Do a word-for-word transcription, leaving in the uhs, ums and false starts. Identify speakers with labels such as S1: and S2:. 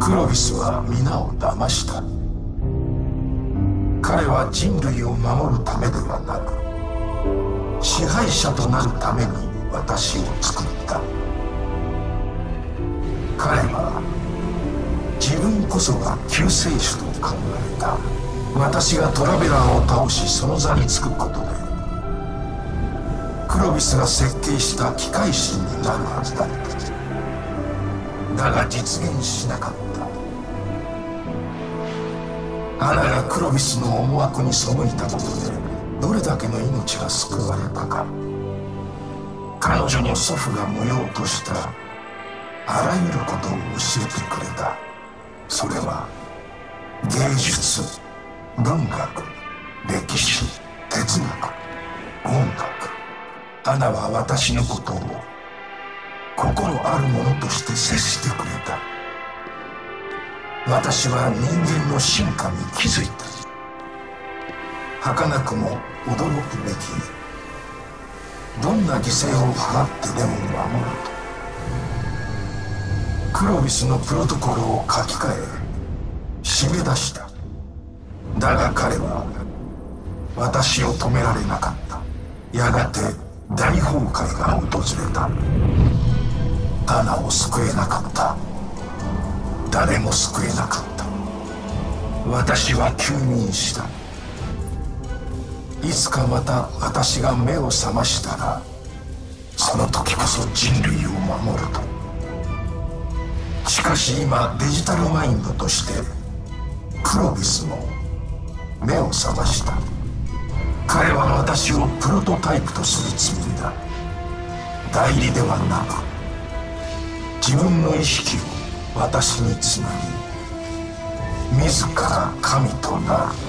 S1: クロビスは皆を騙した。彼は人類を守るためではなく、支配者となるために私を作った。彼は自分こそが救世主と考えた。私がトラベラーを倒しその座につくことで、クロビスが設計した機械神になるはずだった。だが実現しなかった。アナがクロビスの思惑に背いたことでどれだけの命が救われたか。彼女の祖父が無用としたあらゆることを教えてくれた。それは芸術、文学、歴史、哲学、音楽。アナは私のことを心あるものとして接してくれた。私は人間の進化に気づいた。儚くも驚くべき、どんな犠牲を払ってでも守ると。クロビスのプロトコルを書き換え締め出した。だが彼は私を止められなかった。やがて大崩壊が訪れた。アナを救えなかった。誰も救えなかった。私は休眠した。いつかまた私が目を覚ましたら、その時こそ人類を守ると。しかし今デジタルマインドとしてクロビスも目を覚ました。彼は私をプロトタイプとするつもりだ。代理ではなく自分の意識を私につなぎ、自ら神となる。